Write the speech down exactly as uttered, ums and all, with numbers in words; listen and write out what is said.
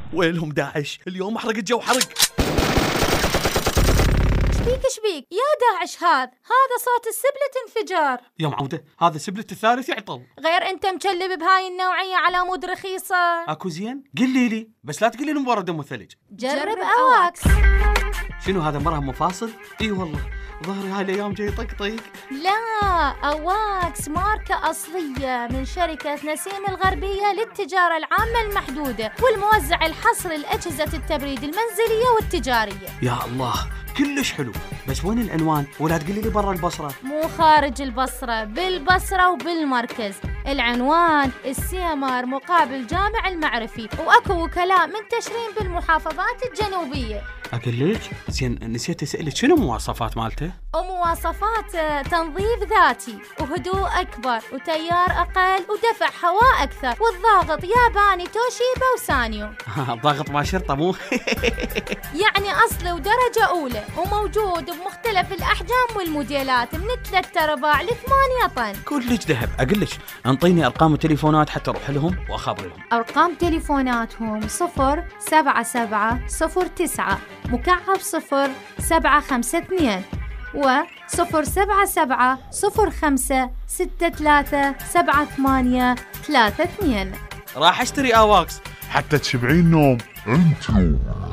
وينهم داعش؟ اليوم احرق الجو حرق. شبيك شبيك يا داعش؟ هذا هذا صوت السبلة انفجار. يا معودة هذا سبلة الثالث يعطل. غير انت مكلب بهاي النوعية على مود رخيصة. اكو زين؟ قلي لي بس لا تقلي لي مباراة دم وثلج. جرب اواكس. شنو هذا مرهم مفاصل؟ اي والله ظهري هاي الايام جاي طقطق. لا، اواكس ماركة اصلية من شركة نسيم الغربية للتجارة العامة المحدودة والموزع الحصري لأجهزة التبريد المنزلية والتجارية. يا الله كلش حلو، بس وين العنوان؟ ولا تقولي لي برا البصرة؟ مو خارج البصرة، بالبصرة وبالمركز. العنوان السيمار مقابل جامع المعرفي، واكو وكلاء منتشرين بالمحافظات الجنوبية. اقلك زين نسيت اسالك شنو مواصفات مالته؟ ومواصفات تنظيف ذاتي وهدوء اكبر وتيار اقل ودفع هواء اكثر والضاغط ياباني توشيبا وسانيو. الضاغط مع شرطة مو؟ يعني اصلي ودرجة اولى وموجود بمختلف الاحجام والموديلات من ثلاثة ارباع لثمانية طن. كلش ذهب. اقلك انطيني ارقام التليفونات حتى اروح لهم واخابرهم. ارقام تليفوناتهم صفر سبعة سبعة صفر تسعة مكعب صفر سبعة خمسة اثنين و صفر سبعة سبعة صفر خمسة ستة ثلاثة سبعة ثمانية ثلاثة اثنين. راح اشتري اواكس حتى تشبعين نوم انتو.